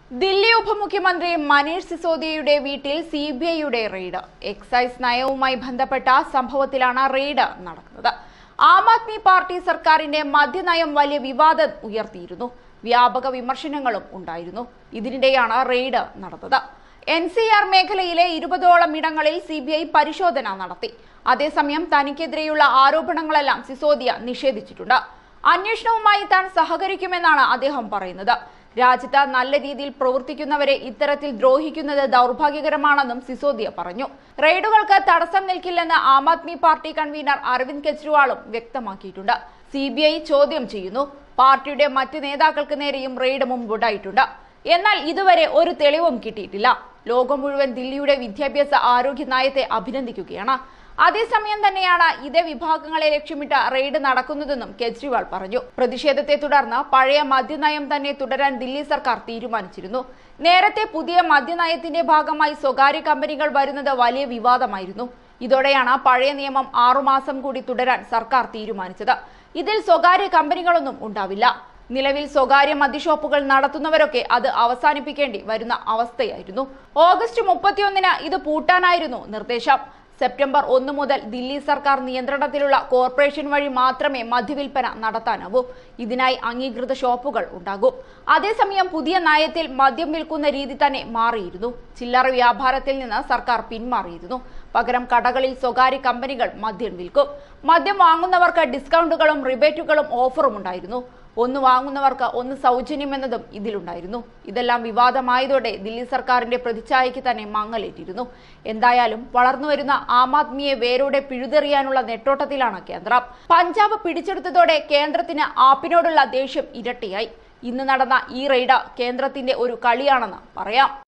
ദില്ലി ഉപമുഖ്യമന്ത്രി മനീഷ് സിസോദിയയുടെ വീട്ടിൽ സിബിഐയുടെ raid. Excise നയവുമായി ബന്ധപ്പെട്ട സംഭവത്തിലാണ് റെയ്ഡ് നടക്കുന്നത്. ആം ആദ്മി പാർട്ടി സർക്കാരിന്റെ മദ്യനയം വലിയ വിവാദം ഉയർത്തിയിരുന്നു. വ്യാപക വിമർശനങ്ങളും ഉണ്ടായിരുന്നു. ഇതിനിടെയാണ് റെയ്ഡ് നടന്നത്. NCR മേഖലയിലെ 20ഓളം ഇടങ്ങളിൽ സിബിഐ പരിശോധന നടത്തി. അതേസമയം തനിക്കെതിരെയുള്ള ആരോപണങ്ങളെല്ലാം സിസോദിയ നിഷേധിച്ചിട്ടുണ്ട്. അന്വേഷണവുമായി താൻ സഹകരിക്കുമെന്നാണ് അദ്ദേഹം പറയുന്നത്. രാജ്യത്ത് നല്ല രീതിയിൽ പ്രവർത്തിക്കുന്നവരെ ഇത്തരത്തിൽ ദ്രോഹിക്കുന്നത് ദൗർഭാഗ്യകരമാണെന്നും സിസോദിയ പറഞ്ഞു. റെയ്ഡുകൾക്ക് തടസ്സം നിൽക്കില്ലെന്ന് ആം ആദ്മി പാർട്ടി കൺവീനർ അരവിന്ദ് കെജ്രിവാളും വ്യക്തമാക്കിയിട്ടുണ്ട്. സിബിഐ ചോദ്യം ചെയ്യുന്നു. പാർട്ടിയുടെ മറ്റ് നേതാക്കൾക്ക് നേരെയും റെയ്ഡ് മുമ്പുണ്ടായിട്ടുണ്ട്. എന്നാൽ ഇതുവരെ ഒരു തെളിവും കിട്ടിയിട്ടില്ല. ലോകം മുഴുവൻ ദില്ലിയുടെ വിദ്യാഭ്യാസ ആരോഗ്യ നയത്തെ അഭിനന്ദിക്കുകയാണ്. അതേസമയം തന്നെയാണ് ഇതേ വിഭാഗങ്ങളെ ലക്ഷ്യമിട്ട് റെയ്ഡ് നടക്കുന്നതെന്നും കെജ്രിവാൾ പറഞ്ഞു. പ്രതിഷേധത്തെ തുടർന്ന് പഴയ മദ്യനയം തന്നെ തുടരാൻ ദില്ലി സർക്കാർ തീരുമാനിച്ചിരുന്നു. നേരത്തെ പുതിയ മദ്യനയത്തിന്റെ ഭാഗമായി സ്വകാര്യ കമ്പനികൾ വരുന്നത് വലിയ വിവാദമായിരുന്നു. ഇതോടെയാണ് പഴയ നിയമം 6 മാസം കൂടി തുടരാൻ സർക്കാർ തീരുമാനിച്ചത്. ഇതിൽ സ്വകാര്യ കമ്പനികളൊന്നും ഉണ്ടാവില്ല. നിലവിൽ സ്വകാര്യ മദ്യഷോപ്പുകൾ നടത്തുന്നവരൊക്കെ അത് അവസാനിപ്പിക്കേണ്ടി വരുന്ന അവസ്ഥയായിരുന്നു. ഓഗസ്റ്റ് 31-ന് ഇത് പൂട്ടാനായിരുന്നു നിർദ്ദേശം. സെപ്റ്റംബർ 1 മുതൽ ദില്ലി സർക്കാർ നിയന്ത്രണത്തിലുള്ള കോർപ്പറേഷൻ വഴി മാത്രമേ മദ്യവിൽപ്പന നടത്താനാവൂ. ഇതിനായി അംഗീകൃത ഷോപ്പുകൾ ഉണ്ടാകും. അതേസമയം പുതിയ നയത്തിൽ മദ്യം വിൽക്കുന്ന രീതി തന്നെ മാറിയിരുന്നു. ചില്ലറ വ്യാപാരത്തിൽ നിന്ന് സർക്കാർ പിന്മാറിയിരുന്നു. പകരം കടകളിൽ സ്വകാര്യ കമ്പനികൾ മദ്യം വിൽക്കും. മദ്യം വാങ്ങുന്നവർക്ക് ഡിസ്കൗണ്ടുകളും റിബേറ്റുകളും ഓഫറും ഉണ്ടായിരുന്നു. ഒന്ന് വാങ്ങുന്നവർക്ക് ഒന്ന് സൗജന്യമെന്നതും ഇതിലുണ്ടായിരുന്നു. ഇതെല്ലാം വിവാദമായതോടെ ദില്ലി സർക്കാരിന്റെ പ്രതിച്ഛായയ്ക്ക് തന്നെ മങ്ങലേറ്റിരുന്നു. എന്തായാലും വളർന്നുവരുന്ന ആം ആദ്മിയെ വേരോടെ പിഴുതെറിയാനുള്ള നെട്ടോട്ടത്തിലാണ് കേന്ദ്രം. പഞ്ചാബ് പിടിച്ചെടുത്തതോടെ കേന്ദ്രത്തിന് ആപ്പിനോടുള്ള ദേഷ്യം ഇരട്ടിയായി. ഇന്ന് നടന്ന ഈ റെയ്ഡ് കേന്ദ്രത്തിന്റെ ഒരു കളിയാണെന്ന് പറയാം.